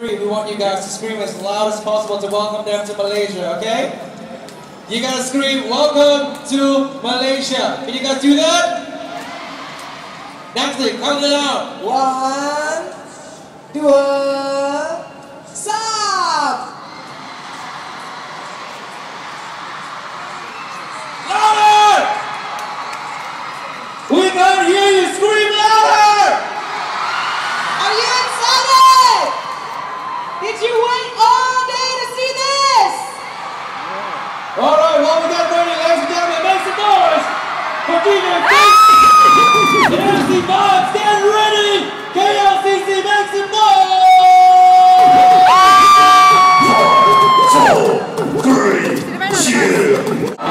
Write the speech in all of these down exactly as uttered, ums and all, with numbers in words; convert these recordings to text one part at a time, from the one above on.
We want you guys to scream as loud as possible to welcome them to Malaysia, okay? You gotta scream, welcome to Malaysia. Can you guys do that? Next thing, count it out. One, dua, stop! Louder! We can't hear you, scream louder! Are you excited? Did you wait all day to see this? Alright, well we got ready, ladies and gentlemen, make some noise for D J K L C five, stand ready! K L C C, make some noise! Four, three, two.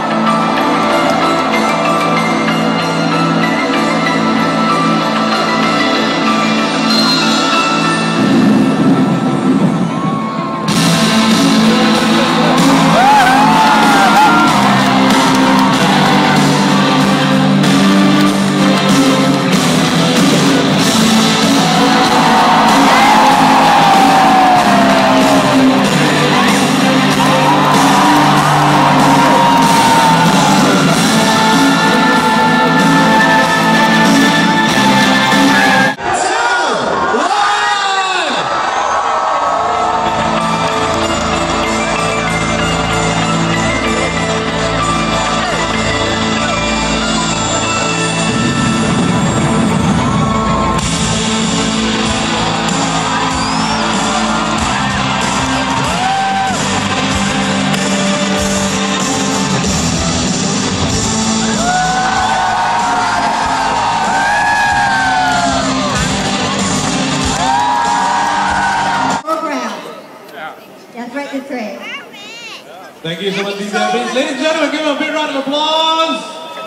That's right, that's right. Thank you so much, D J. Ladies and gentlemen, give them a big round of applause.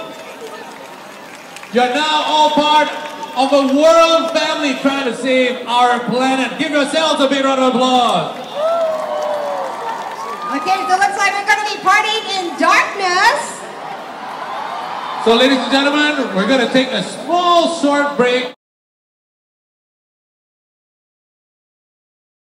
You're now all part of a world family trying to save our planet. Give yourselves a big round of applause. Okay, so it looks like we're going to be partying in darkness. So ladies and gentlemen, we're going to take a small short break.